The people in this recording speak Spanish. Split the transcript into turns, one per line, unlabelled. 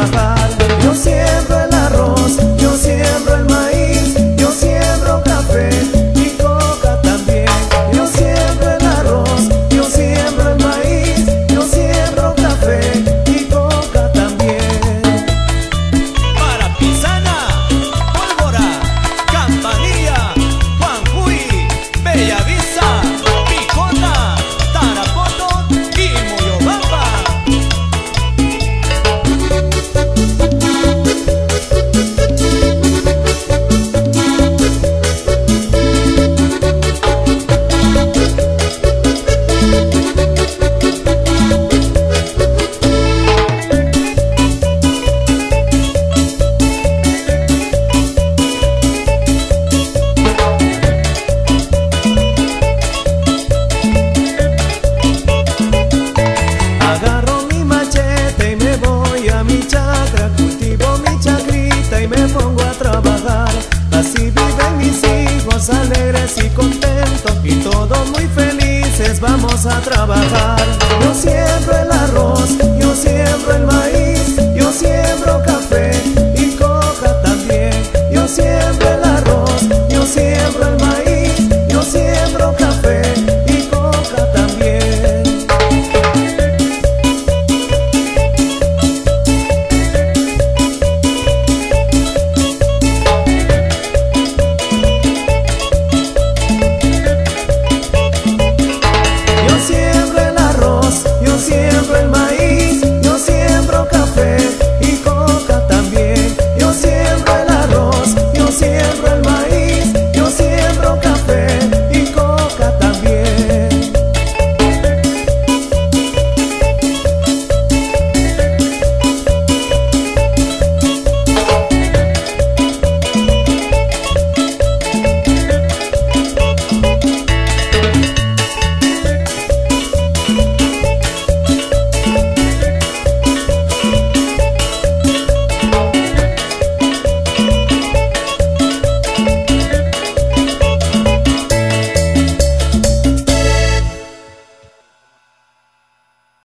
trabajar. Yo siembro el arroz, yo siembro el maíz, yo siembro café y coca también. Yo siembro el arroz, yo siembro el maíz, yo siembro café y coca también.
Para Pisana, Pólvora, Campanilla, Juanjuy, Bellavista, Picota, Tarapoto y Moyobamba.
Agarro mi machete y me voy a mi chacra, cultivo mi chacrita y me pongo a trabajar. Así viven mis hijos alegres y contentos y todos muy felices vamos a trabajar.